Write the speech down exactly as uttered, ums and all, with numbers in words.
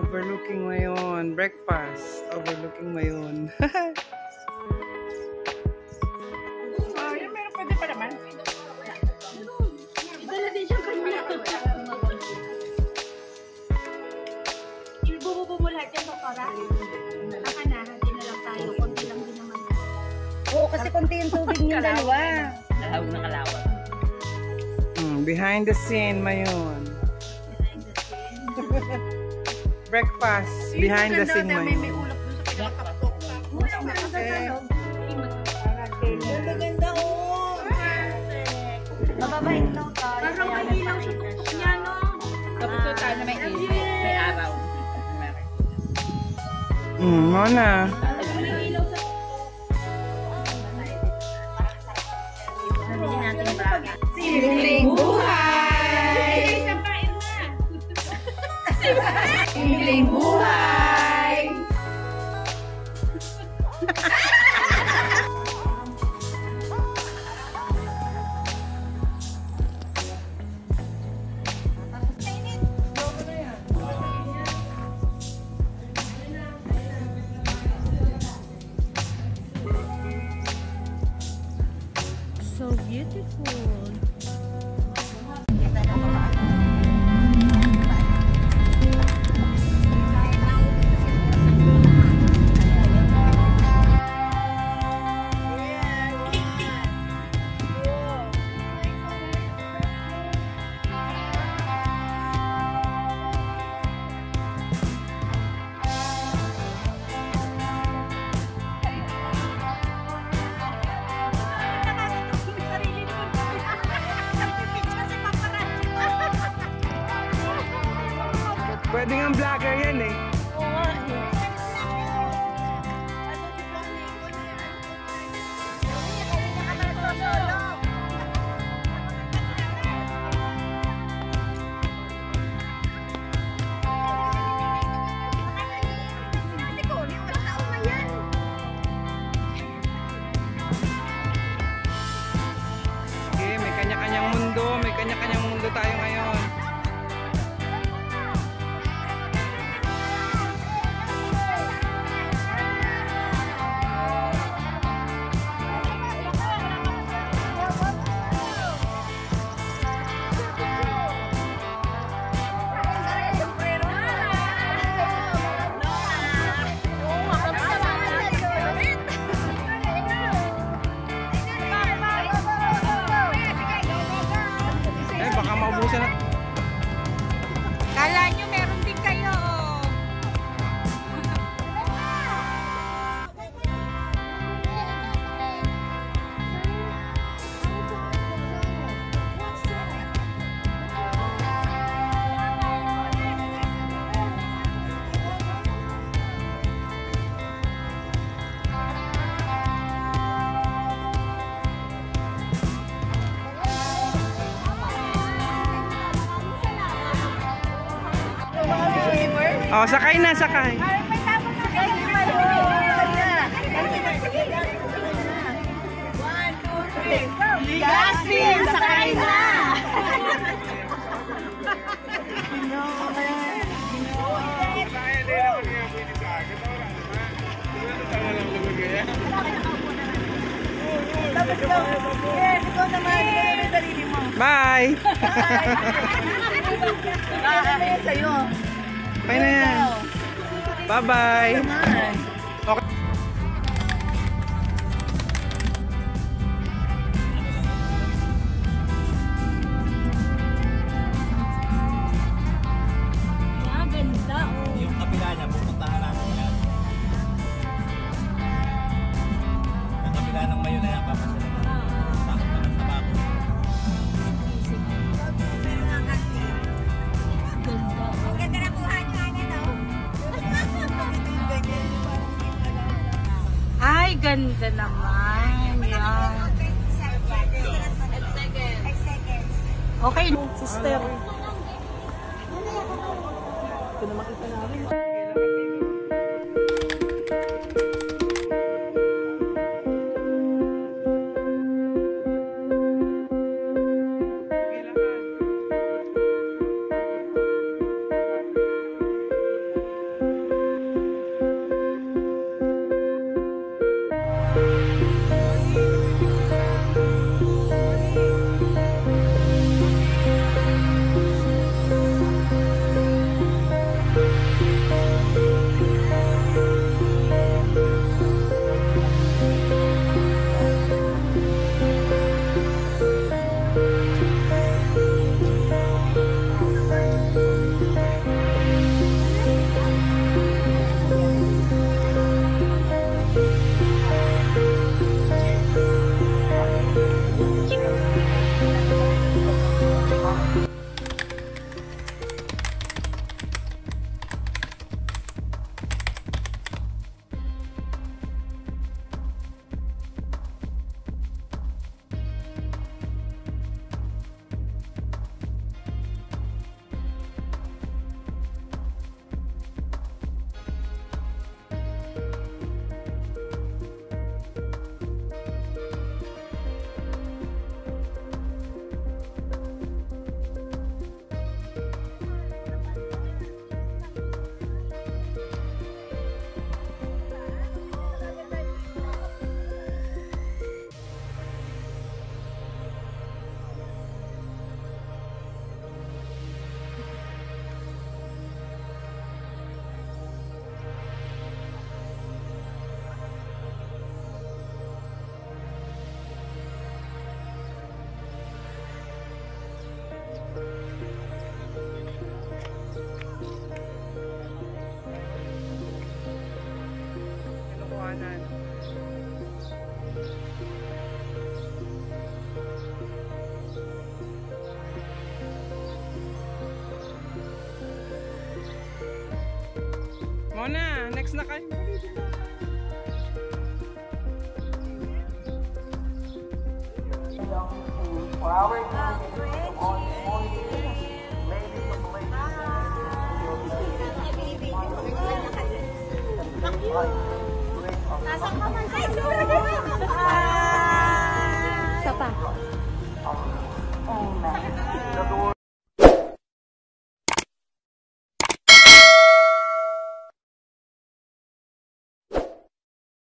Overlooking ngayon. Breakfast. Overlooking ngayon. Oh, yun meron pwede pa naman. Dala din siyang kanya. Ibububo mo lahat yan, doktora? Aka na, natin na lang tayo. Konti lang din naman. Oo, kasi konti yung tubig niyo dalawa. Kalawag na kalawag. Hmm, behind the scene ngayon. Breakfast. Behind the scene May may ngayon. ulap doon sa pinakaptok. Ulap na Maganda, oh. Mababait lang tayo. parang may ilaw sa tuktok niya, no? Tapos ito tayo na may ilaw. May araw. Hmm, Mona. May ilaw sa Sabihin natin yung braga. Simpleng buhay! Sampain na! Simpleng buhay! So beautiful. Pwede nga vlogger yan eh. Okay, may kanya-kanyang mundo. May kanya-kanyang mundo tayo ngayon. Eh, baka maubusan na. Kala nyo meron din kayo. Oh, sakay na, sakay. Yasin, sakay na! Bye! Bye na yan. Bye-bye. Okay. Ah, ganda, oh. Yung kabila niya, pupuntahan natin yan. Yung kabila ng mayo na yan, papasalan natin. Takot naman sa bako. Ganda na buhay niyo, ano? Ay, ganda naman. Yan. Okay. Sister. Ito na makita namin. Mona, next na kayo. Nasaan ka man? Isa pa.